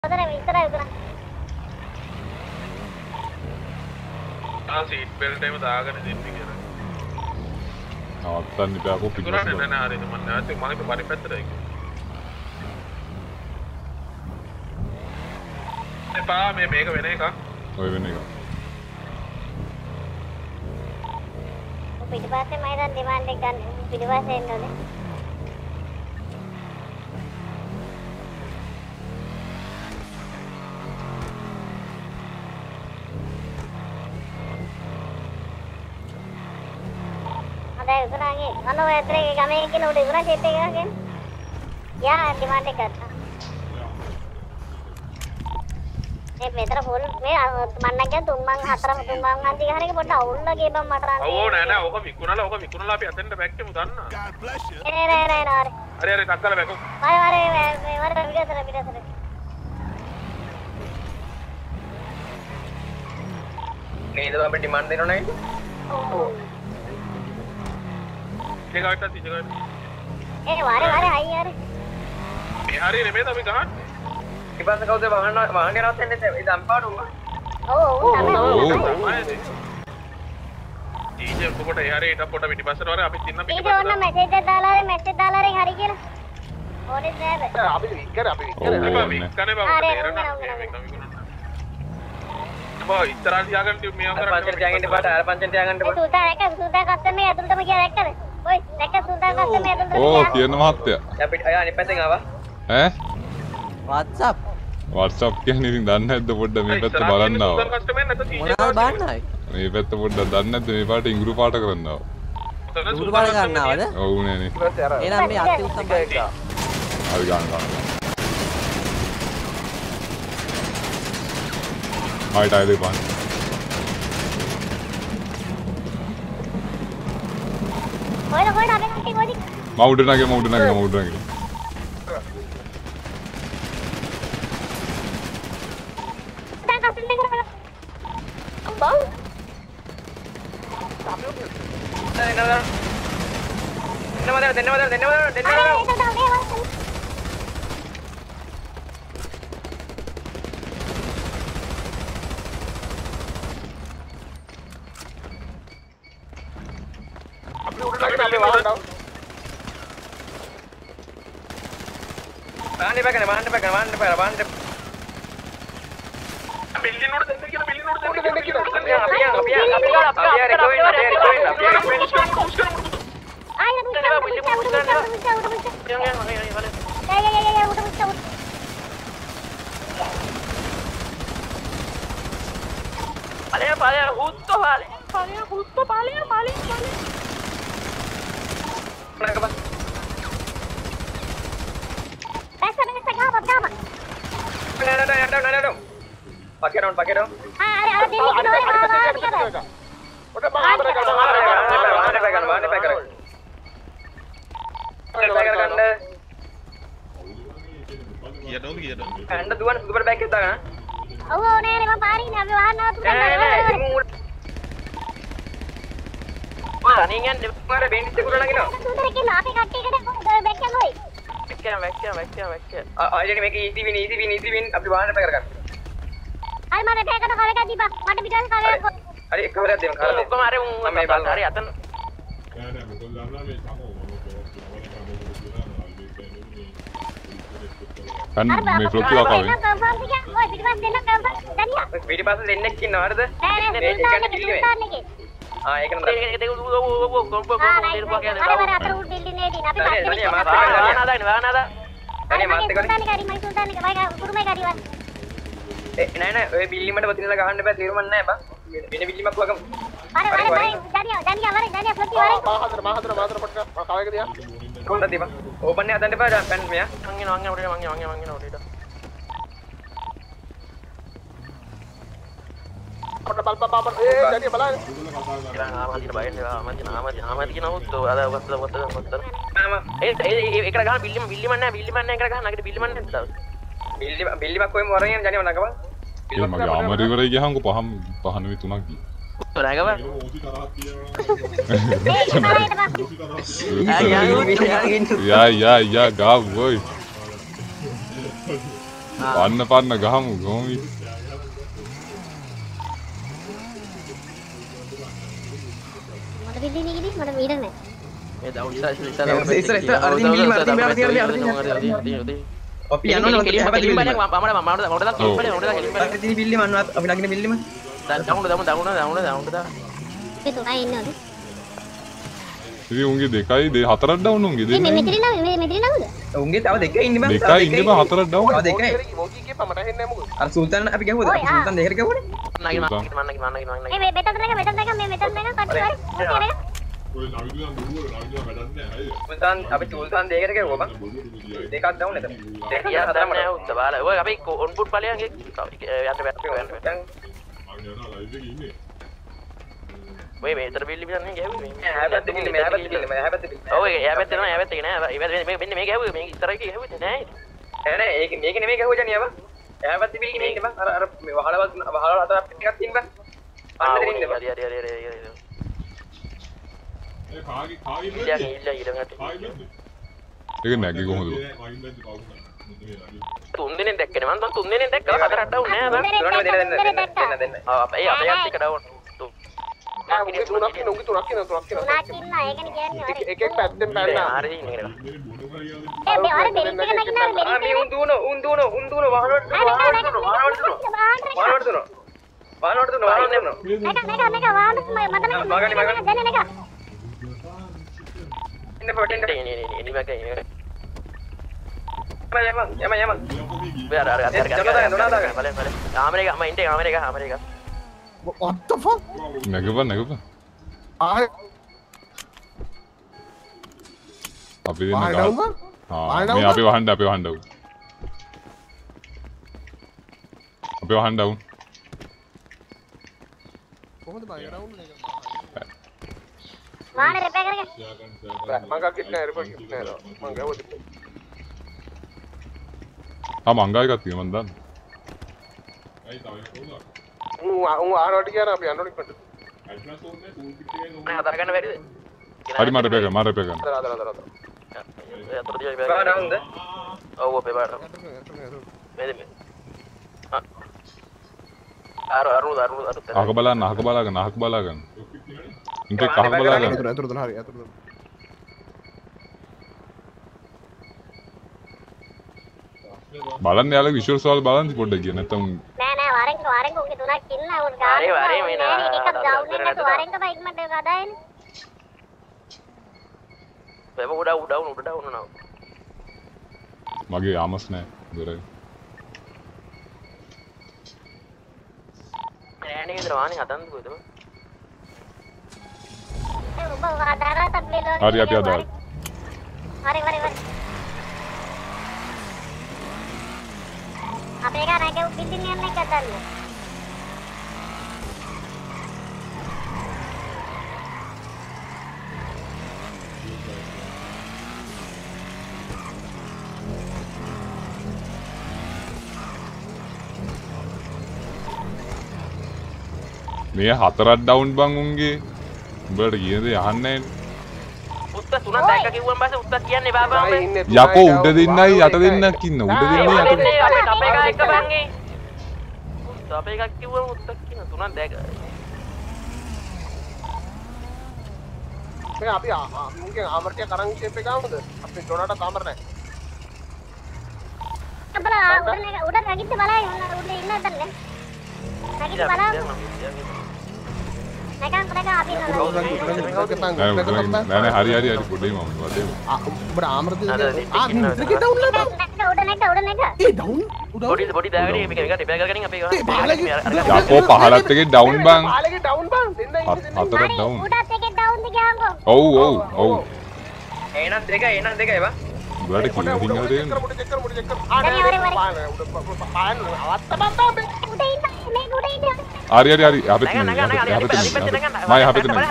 Seat belt में दागने दिन भी करा නවත්තන්න ඉතින් අපෝ පිටිපස්ස නෑ නෑ හරි මම නැවතුම් මම හිතුවා පරි පැත්තට ඒක එපා මේක වෙන එකක් ඔය වෙන එක පිටිපස්සේ මම දැන් ඩිමාන්ඩ් එක ගන්න පිටිපස්සේ එන්න ඕනේ උගුණාගේ අනෝ ඇතරේ ගමේ කියන උඩ උගුණා සෙට් එක ගහගෙන යා ඩිමාන්ඩ් එක ගත්තා මේ මෙතන ෆුල් මේ මන්න කියන 3 මං 4 3 මං හන්දි ගහන එක පොඩ්ඩක් අවුල්ලා ගේපම් මට රන් ඕ නෑ නෑ ඕක විකුණලා අපි අතෙන්ට බැක් එකමු දන්නා නෑ හරි ටක්කල බැකෝ වර පිටසර නේද අපි ඩිමාන්ඩ් දෙනව නේද ඔව් ඒකට තියගන්න ඒ වාරේ හයි යාර මේ හරිය නෙමෙයි අපි ගහන්නේ ඊපස්සේ කවුද වාහනේ නවත්තන්නේ ඒ දම්පාඩු ඔව් තමයි ඩීජේ උඩට ඒ හරිය ඊට පොඩ පිටිපස්සට වර අපි තින්න පිටිපස්සට ඒක ඕන මෙසේජ් එක දාලා හරි කියලා ඕනේ නෑ අපි වික්කනේ වික්කනේ බා බා ඉතරා තියාගන්න මේ අතර පන්සල් තියාගන්න පාට අර පන්සල් තියාගන්න පාට සූතා කස්ටමර් ඇතුළටම ගියා දැක්කද ඔය දැක්ක සූතා කස්ටමර් ඇතුළටම ඕ කියන මහත්තයා අපි අය අනිත් පැත්තෙන් ආවා ඈ WhatsApp කියන්නේ ඉතින් දන්නේ නැද්ද පොඩ්ඩක් මේ පැත්ත බලන්න ආවා සූතා කස්ටමර් නැත මොනවද බලන්නයි මේ පැත්ත පොඩ්ඩක් දන්නේ නැද්ද මේ පාට ඉංග්‍රීසි පාට කරන්න ආවා උඩු පාට ගන්නවද ඔව් නේනේ එහෙනම් මේ අති උත්තම බයික් හරි ගන්න Right, I live on. Hoida, abe katti kodi. Mountain nage. Ta kasten de kara. Ambau. දෙන්නවද Wahan Pakai dong. Ada di sini. Anda tuan super baik kita kan? Oh, nih lima pari nih, abi wahan tuh kan. Wah, ini kan mana bensin kurang lagi no? Sudah kita api kaki kan, baik kan boy. Baik. Jadi make easy win. Abi wahan pakai kan? Ay mare baik kan kare kadi ba, mata bidan kare. Ari kare deh. Kemarin mau bal hari atan. Kan මේ flop එක ආවා. Confirm තියා. ඔය පිටිපස්ස දෙන්න confirm දනියා. පිටිපස්ස දෙන්නෙක් ඉන්නවද? නෑ ඒක නේද. ඒක අතර උඩ බිල්ඩින් එකේ අපි නෑ ඔය බිල්ලිමට වදිනලා ගහන්න බෑ තේරුම් නැහැ බා වෙන බිල්ලිමක් වගම දනියා ෆ්ලොප් වරේ මාහතර පොට්ට කවයක දියා කොහොමද දීපා ඕපන් එක හදන්න බෑ පැන් මෙයා මං එනවා උඩට පොට්ට බල්පා දනියා බලන්න ආමති නවුත් අද ඒකට ගහන බිල්ලිම නැහැ එකට ගහන නගට බිල්ලිම නැහැ දවස් බිල්ලිමක් කොහෙම වරගෙන ජනියම නගපන් ඒ මගේ ආමරි ඉවරයි ගියාම පහන වි 3ක් ගියා නගව Yeah, go boy. පන්න ගහමු ගොමි. මට බිල්ඩින් එකේදී මට මීටර නැහැ. මේ දවුල් ඉස්සර අරදී මිලි මාර්ටින් මෙහා තියලා අරදී අපි යනවා නෝ කෙලිම බිල්ලිම මම අරදී බිල්ලි මන්නවත් අපි ළඟින් බිල්ලිම ඒ තුනයි ඉන්නවද? ඉතින් උන්ගේ දෙකයි හතරක් ඩවුන් උන්ගේ මේ දෙන්නේ. මෙතන නේද? උන්ගේ තව දෙකයි ඉන්නේ බං දෙකයි ඉන්නේ බං හතරක් ඩවුන්. තව දෙකයි මොකී කියපා මට හෙන්නේ මොකද අර සුල්තාන් අපි ගැහුවද අපි සුල්තාන් දෙකට ගැහුවනේ මේ මෙතන එක මේ මෙතන එක කට්ටි වල සුල්තාන් අපි සුල්තාන් දෙකට ගැහුවා බං දෙකක් ඩවුන් එතන දෙකක් හතරම ඔය මේතර බිල්ලි මිදන්නේ ගැහුවේ මේ හැබැයි බිල්ලි මේ හැබැයි බිල්ලි මේ හැබැයි බිල්ලි ඔව් ඒක හැබැයි නෑ හැබැයි ඒක නෑ මෙන්න මේ ගැහුවේ මේ ඉස්සරහ එක ගැහුවේ නෑ නෑ ඒක මේක නෙමෙයි ගැහුවා ජනියා බං හැබැයි බිල්ලි නෙමෙයි බං අර මේ වහලවල් අතර ටිකක් තියෙන බං අන්න දෙන්න බං හරි ඒ කාගේ ඊළඟට ඒක නැගි කොහොමද? තුන් දිනෙන් දැක්කනේ මම තුන් දිනෙන් දැක්කා හතරක් ඩවුන් නෑ බං දෙන්න අපේ එක ඩවුන් උන්ගේ තුනක් ඉන්න තුනක් ඉන්නවා ඒකනේ කියන්නේ වරේ. එක එක පැත්තෙන් පැනලා හරි නේද ඒ මේ අර බෙරික් එක නගිනවා ආ මේ උන් දුන වහලවට මේක වාහන මට දැනෙන එක. ඉන්න පොටින් යම what the fuck නැගපන් ආය අපි දෙන්න ආය ගහ. ඩවුන් මේ අපි වහන්න ඩවුන්. අපි වහන්න ඩවුන්. කොහොමද බය රවුන්ඩ් එක වාහන රිපෙයාර් කරගෙන. මං ගක්කිට නෑ රිපෝට් නෑ මං ගාවද මංගා එකක් තියෙනවා මන් දන්න. උන් ආරවට කියන අපි යන්න ඕනේ කොට හතර ගන්න බැරිද හරි මට පෙක මට පෙක. අතර දිහා බාරවුන්ද ඔව් අපේ බාර මේ අර අහක බලන්න අහක බලාගන්න. ඉන්ටෙක් අහක බලාගන්න. අතුරුදන හරි අතුරුදන බලන්න යාළුවා විෂුවල්ස් වල බලන්න පොඩ්ඩක් ගියා නැත්තම් නෑ වරෙන් උන්ගේ තුනක් ඉන්න උන් වරේ මේ නා එකක් ඩවුන් එකක් වරෙන් බයික් මට ගදායනේ. බබ උඩ නවා මගේ ආමස් නෑ ඉවරයි. නෑනේ විතර වානේ හදන්න කොහෙද බං ඒ උඹ හදාරාට බෙලෝ. හරි අපි හදාගන්න. හරි. අපේ ගාන එක බිල්ඩින් යන්න එක ගන්න. මේ හතරක් ඩවුන් බං උන්ගේ. උඹට කියන දේ අහන්නේ නෑනේ. උත්ත තුනක් දැක්ක කිව්වන් පස්සේ උත්ත කියන්නේ බාබා ඔබ යකෝ උඩ දෙන්නයි යට දෙන්නක් ඉන්න. උඩ දෙන්නයි යට දෙන්නයි. අපේ එකක් එක බංගේ උත්ත අපේ එකක් කිව්වම උත්ත කියන තුනක් දැක්ක මේ අපි මුන්ගේ ආමර්තිය කරන් ෂේප් එක ආවද අපි ඩොනාට තාමර නෑ අපලා උඩ නැගිට බලයි උඩ ඉන්න දන්නේ. නැගිට බලන්න. නැගන් අපි නෑ හරි පොඩේ මම වදේ. උඹට ආමර්තිය උඩ බොඩි දාගෙන මේක ටිපෑ කරගෙන අපි යකෝ පහලත් එකේ ඩවුන් බං. පාලගේ ඩවුන් බං දෙන්නයි හතරක් ඩවුන්. උඩත් එකේ ඩවුන් ද ගියාම්කෝ. ඔව් එහෙනම් දෙකයි බං උඹට කිව්ව දිනවල දෙන්න. check කර පාන අවත්ත බම්බම් උඩ ඉන්න මේ උඩ ඉන්න. හරි අපිට මම අපිට ඉන්න.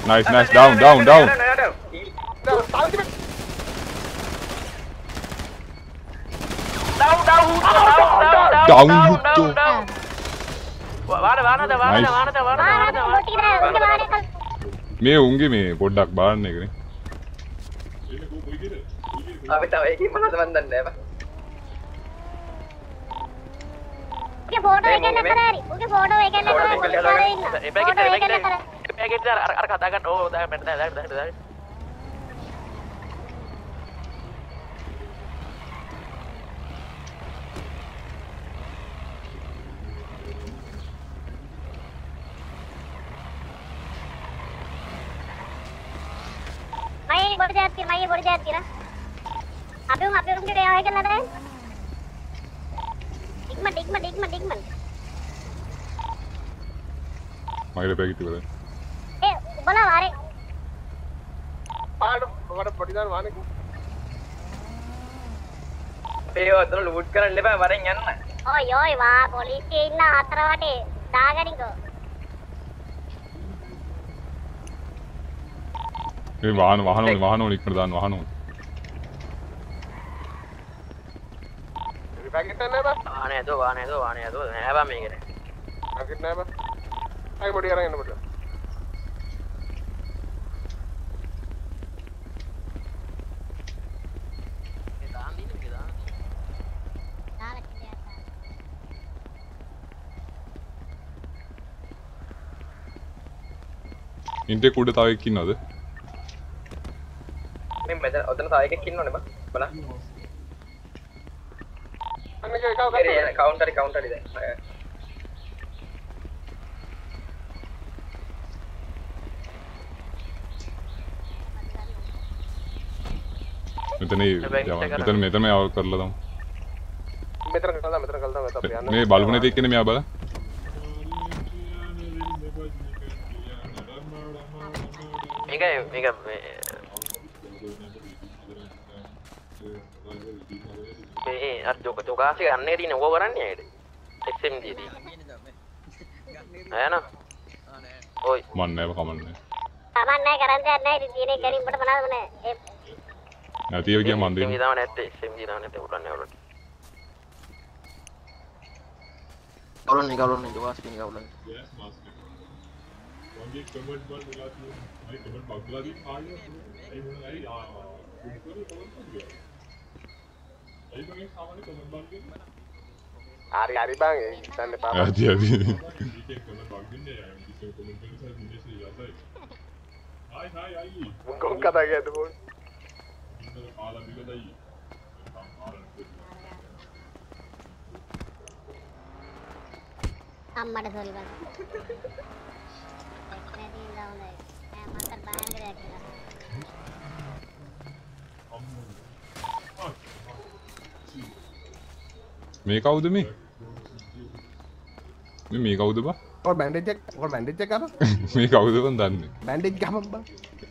Nice, nice. Down, down, down. Down. මේ උන්ගේ මේ පොඩ්ඩක් බාන්න එකනේ. අපි තව එකකින් මොනවද මන් දන්නේ නැහැ. උගේ ෆෝටෝ එක නැතර හරි. උගේ ෆෝටෝ එක නැතර ඉන්න. එපැකේට් අර කතා ගන්න ඕ දාන්න. मैं बढ़ जाती ना अभी उनके क्या है करना है डिगमन මගේ පැකට් එක ए बोला वारे පාඩ ඔකට පොඩි දාන වානේ අපේ ඔතන ලූට් කරන්න එපා වරෙන් යන්න. ओय वा पोलीसिये ඉන්න හතර වටේ දාගනිකෝ මේ වාහන ඉක්මනට දාන්න වාහන ඕනේ. පැකට් නැහැ බා වාහනේ නෑ බා මේකනේ. පැකට් නැහැ බා අය පොඩි අරන් එන්න පොඩ්ඩක් ඉන්ටෙක් උඩ තව එක්ක ඉන්නවද? මේ මෙතන ඔතන තව එකෙක් ඉන්නවනේ බා. බලන්න. අන්නක එකව ඒ කවුන්ටරි දැන්. මෙතන මේ අවුල් කරලා දාමු. මෙතන කළා අපි යන්න මේ බලුනේ දෙකනේ මෙයා බලන්න. මේක මේ අර ජොකාසි ගන්නේ තියෙන ඕව කරන්නේ ඇයිද SMG දී ආයන ඔයි මන් නෑ කමන්නේ सामान नहीं करन दे नहीं जीने करीम बट बना बने නැතිව ගියා මන් දෙන්න SMG දාව නැත්තේ SMG දාව නැත්තේ උරන්නේ කවුරුන්නේ ජොකාසි කෙනෙක් කවුරුන්නේ වගේ කමෙන්ට් වල වෙලා තියෙනවා. අයි කමෙන්ට් බග්ලා දී ආයෙ ඒ මොනයි ඒ වගේ සාමාන්‍ය කමෙන්ට් බග් හරි බං ඒ හිතන්න එපා. ආදී මුකුත් කතා කියද්දි පොඩි. අම්මට සෝරි බං. නැදී දාන්නේ. මන්තර බයන් කරලා කියලා. මේ කවුද මේ? මේ කවුද බා? ඔය බෑන්ඩේජ් එක ගන්න. මේ කවුද මන් දන්නේ. බෑන්ඩේජ් ගහපන් බං.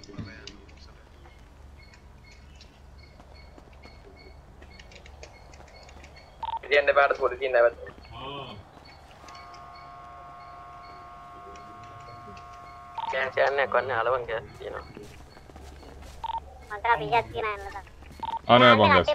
ඉතින් දෙපාරට පොලිසියෙන් නැවත. කෑන්නේ කොන්නේ අලවන් කෑ තියෙනවා. මන්තර පිටියක් තියන යන්නද. ආනේ බං ගස්.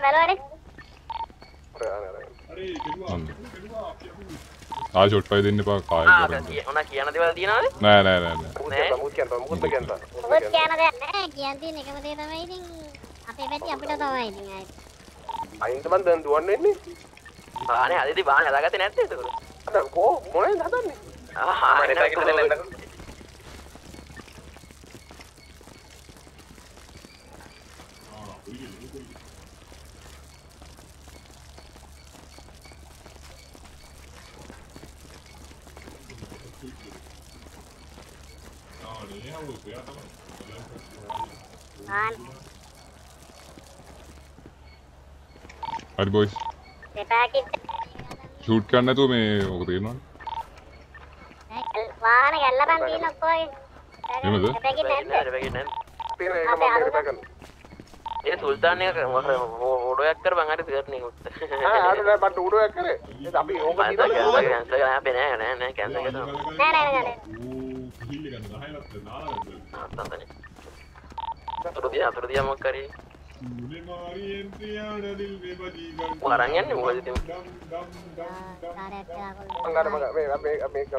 ආ ෂොට් ෆයි දෙන්න එපා කාය කරන්නේ. ඔනා කියන දේවල් තියනවද? නෑ. මුත් කියන්න. මොකද කියන දෙයක් නැහැ කියන් තියෙන එකම දේ තමයි ඉතින් අපේ පැටි අපිට තමයි ඉතින් ආයි. අයින්ද මන් දැන් දුවන්නේ ඉන්නේ. බානේ අදදී බානේ හදාගත්තේ නැත්තේ ඒක. අද කො මොනේද හදන්නේ? මම දෙපාරට දෙන්න. හරි බොයිස්. දෙපාකිට ෂූට් කරන්න නැතුව මේ ඔක තේරෙනවද? වාහන ගැල්ලපන් තියෙන ඔක්කොගේ. එහෙමද? දෙපාකිට නැද්ද? තියෙන එක මම මෙහෙම කරන්න. ඒ සුල්තාන් එක ඕඩෝයක් කරපන් හරි තියන්නේ උත්. ආ මට උඩයක් කරේ. ඒක අපි ඕක කැන්සල් කරලා අපේ නෑ කැන්සල් කරනවා. නෑ. Tantanya. Terus dia mau kari. Orangnya nih mau jadi. Enggak ada mega.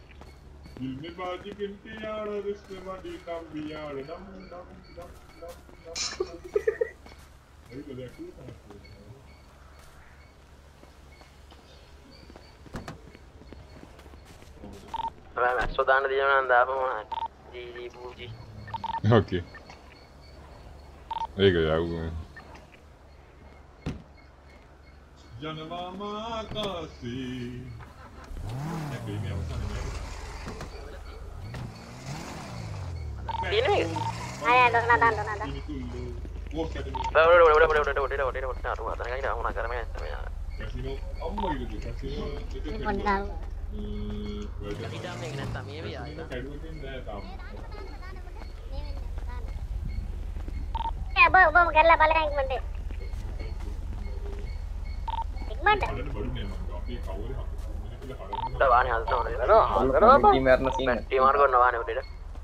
Sudah dia nanda apa mah di buji. Oke. Iya ya aku. Jangan lama kasih. Ini nih. Ayo, donatan. Udah. Tanya ini aku nak kerja Kasino apa gitu kasino itu Ini pun tahu. Tidak mengenai kami ya. Ya, bom kerla paling yang mende. Ikmat. Udah wani harus nol. Ada apa? Di margo nol wani udah.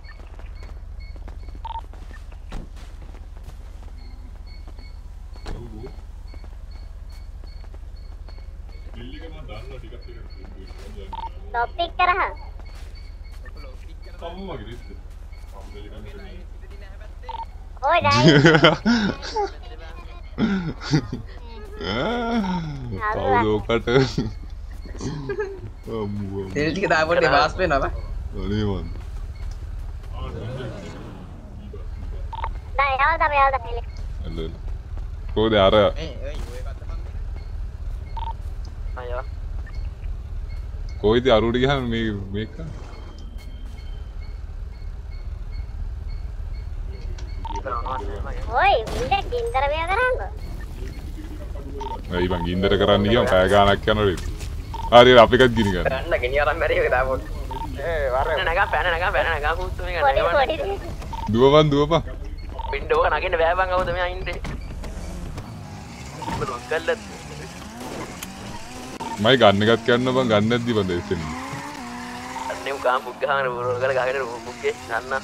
Topik kerah. Oh, dah. Tahu කට. තෙල් ටික දාපොත් ඒ වාස් වෙනවා. අනේ මන්. Dah, ya pilih. අල්ල. කොහොද අර Ayo. කොයිද අරුට ගහන මේක Oi, udah gintar biar kerang. ඇයි මං ගින්දර කරන්න ගියම පැය ගාණක් යනවා වේද හරි අපි එකත් ගිනි ගන්න ගන්න ගෙනිය අරන් බැරි එක දාපොත්. Nega kutu nih kan. Kodi. දුවපන් Pindu kan akhirnya bebas bang kamu tuh main deh. Betul kalet. මයි ගන්න එකත් කියන්න බං ගන්න නැද්දි බං දෙස්සෙන් Ini bukan bukan buru kali kagak ada buke sana.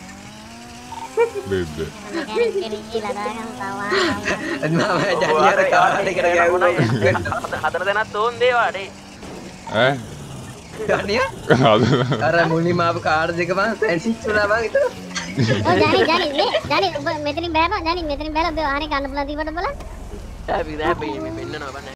බෙද්ද Kiri gila dah yang tawa. මම ජනිය අර කාර් එකට ගෑවුණා. Hatan hatan tuh deh wade. ඈ ජනිය අර මුලින්ම ආපු කාර් දෙක මම සෙන්සිච් වුණා මං හිතුවා. Oh, Jani, meterin bela, Jani meterin bela be ahane kanna pulan tiwata bola. Tapi pindah no